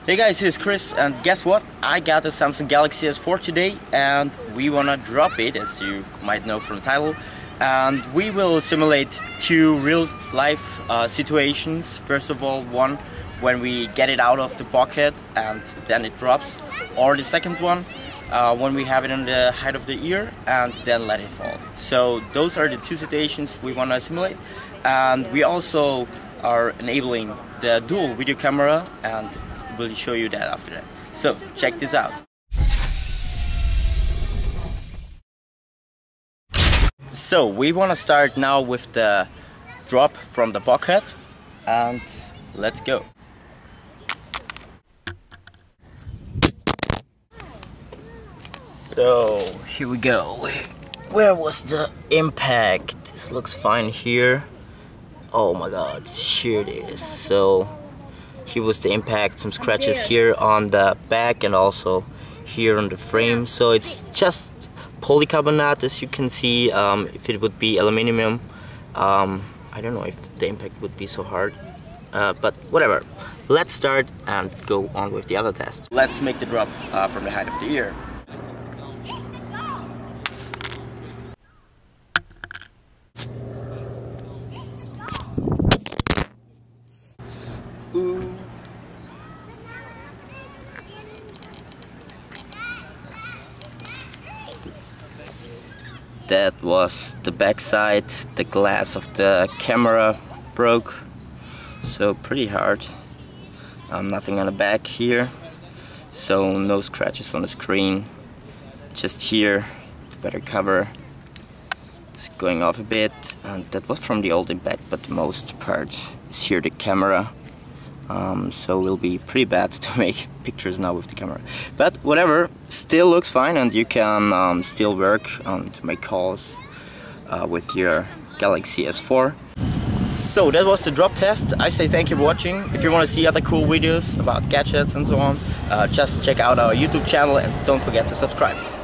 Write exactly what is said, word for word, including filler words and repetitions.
Hey guys, here's Chris, and guess what? I got a Samsung Galaxy S four today, and we wanna drop it, as you might know from the title. And we will simulate two real-life uh, situations. First of all, one when we get it out of the pocket and then it drops, or the second one uh, when we have it on the height of the ear and then let it fall. So those are the two situations we wanna simulate, and we also are enabling the dual video camera, and we'll show you that after that. So check this out. So we want to start now with the drop from the pocket, and let's go. So here we go. Where was the impact? This looks fine here. Oh my god, here it is. So here was the impact, some scratches here on the back and also here on the frame. So it's just polycarbonate, as you can see. Um, if it would be aluminum, um, I don't know if the impact would be so hard, uh, but whatever. Let's start and go on with the other test. Let's make the drop uh, from the height of the ear. Ooh. That was the back side. The glass of the camera broke, so pretty hard. Um, nothing on the back here, so no scratches on the screen. Just here, the better cover is going off a bit, and that was from the old impact, but the most part is here the camera. Um, so it will be pretty bad to make pictures now with the camera, but whatever, still looks fine, and you can um, still work um, to make calls uh, with your Galaxy S four. So that was the drop test. I say thank you for watching. If you want to see other cool videos about gadgets and so on, uh, just check out our YouTube channel and don't forget to subscribe.